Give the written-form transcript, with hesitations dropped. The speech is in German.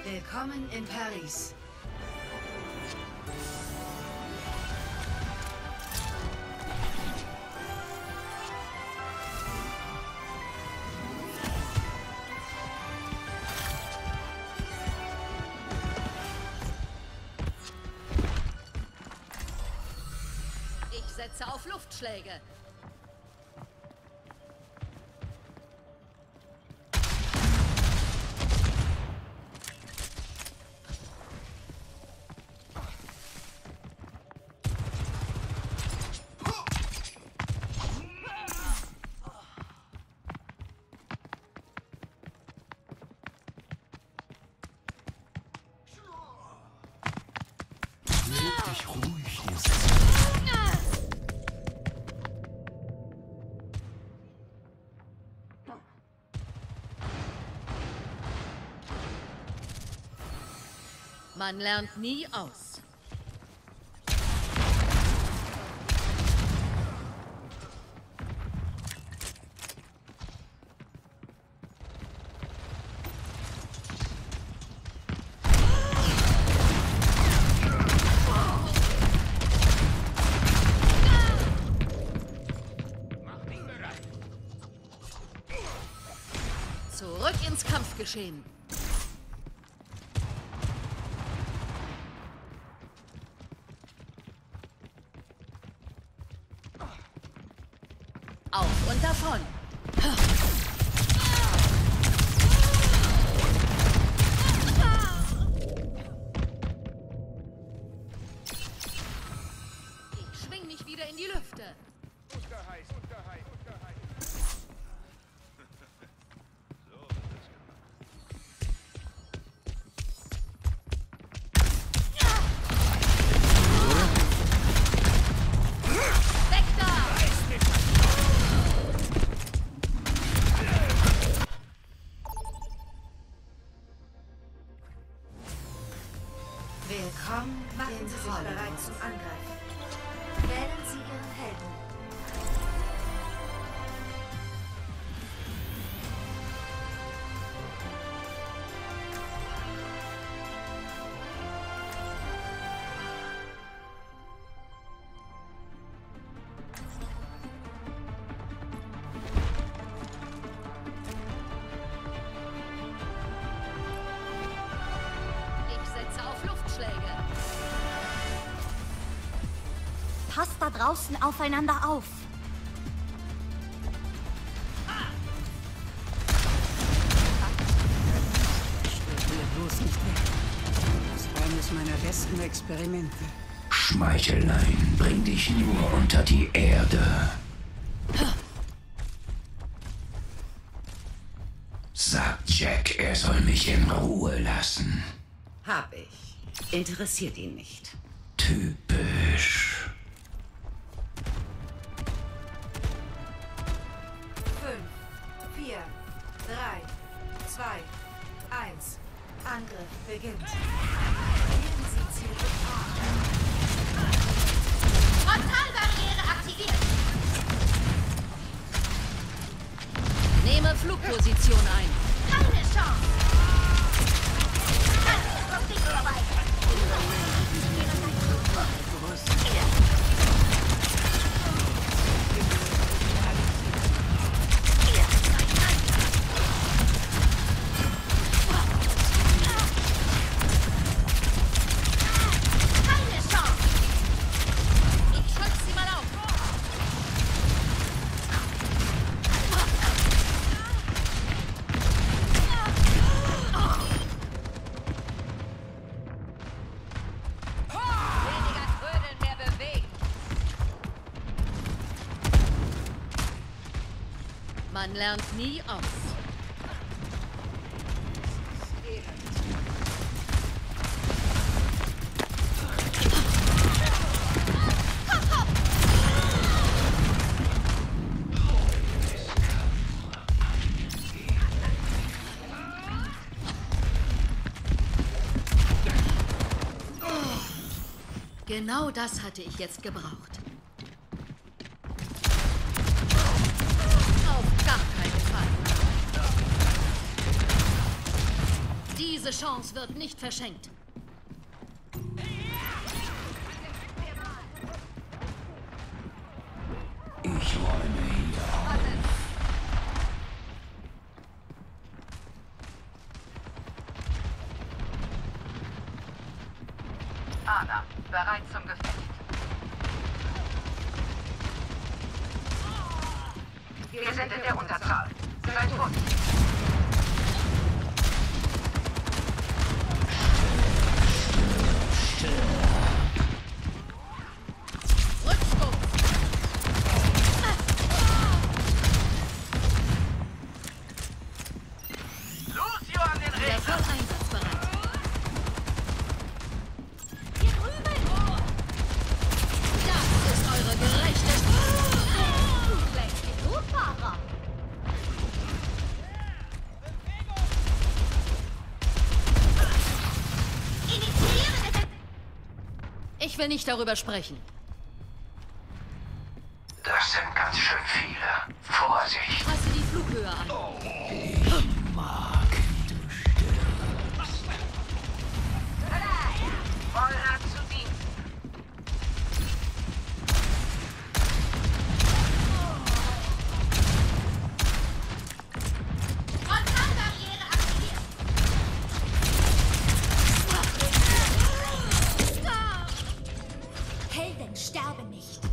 Willkommen in Paris. Ich setze auf Luftschläge. Leg dich ruhig jetzt. Man lernt nie aus. Zurück ins Kampfgeschehen. Auf und davon. Ich schwing mich wieder in die Lüfte. Unterheiß, unterheiß, unterheiß. Weg da! Willkommen Machen Sie sich bereit zum Angreifen. Wählen Sie Ihren Helden. Ich setze auf Luftschläge. Passt da draußen aufeinander auf. Stell mir bloß nicht weg. Das war eines meiner besten Experimente. Schmeichelein, bring dich nur unter die Erde. Sagt Jack, er soll mich in Ruhe lassen. Hab ich. Interessiert ihn nicht. Typisch. 5, 4, 3, 2, 1. Angriff beginnt. Wählen Sie Ziel A. Frontalbarriere aktiviert. Nehme Flugposition ein. Keine Chance! Das kommt nicht vorbei! Keine Chance! Ich schütze sie mal auf. Weniger Trödeln, mehr bewegen. Man lernt nie aus. Genau das hatte ich jetzt gebraucht. Auf gar keinen Fall. Diese Chance wird nicht verschenkt. Ich räume hier auf. Ana, bereit zum Gefecht. Wir sind in der Unterzahl. Seid vorsichtig. Rückstoß! Lucio an den Der voll einsatzbereit. Das ist eure gerechte Ich will nicht darüber sprechen. Das sind ganz schön viele. Vorsicht. Passe die Flughöhe an. Ich mag, wie du stirbst. Voller zu Dienst. Frontalbarriere aktiviert. Helden sterben nicht.